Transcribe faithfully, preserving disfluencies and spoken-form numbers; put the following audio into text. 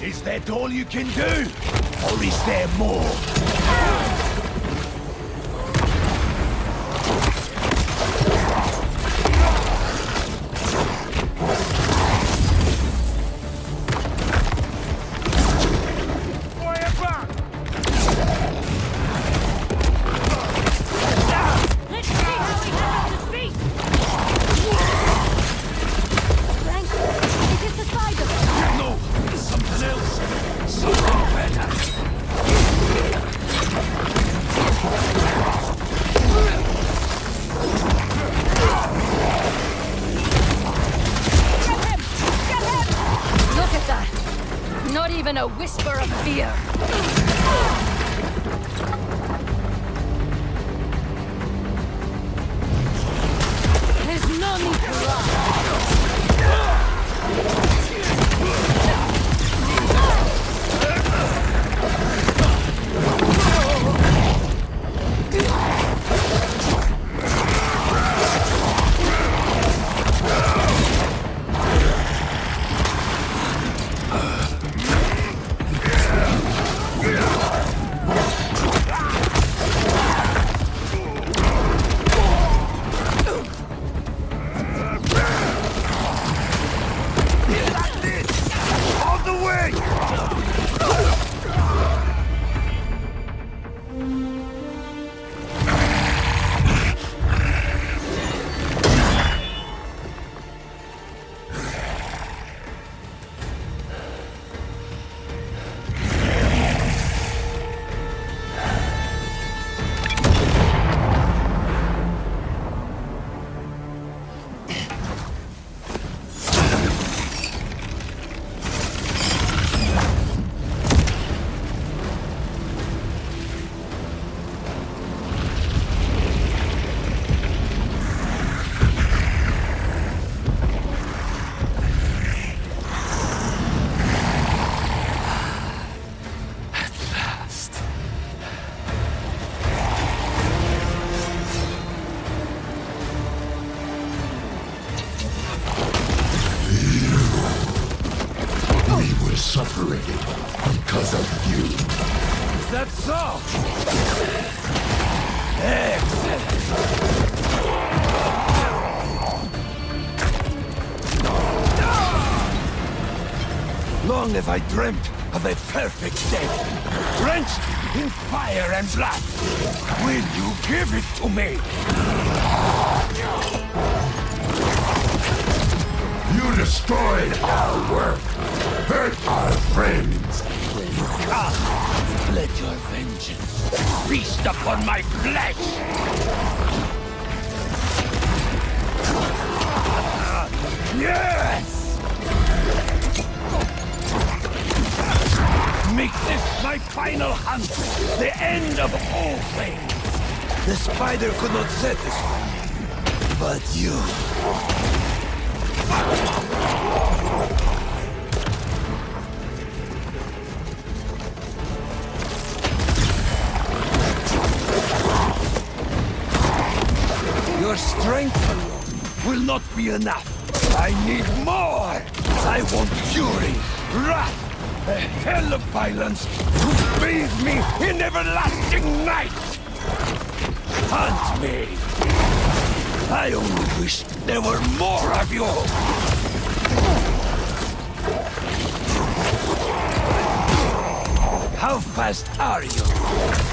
Is that all you can do? Or is there more? Not even a whisper of fear. There's no need to run. Separated because of you. Is that so? Excellent. Long have I dreamt of a perfect death, drenched in fire and blood. Will you give it to me? You destroyed our work, hurt our friends. Come, let your vengeance feast upon my flesh! Yes! Make this my final hunt, the end of all things! The spider could not satisfy me, but you... Your strength alone will not be enough. I need more! I want fury, wrath, a hell of violence to bathe me in everlasting night! Hunt me! I only wish there were more of you! How fast are you?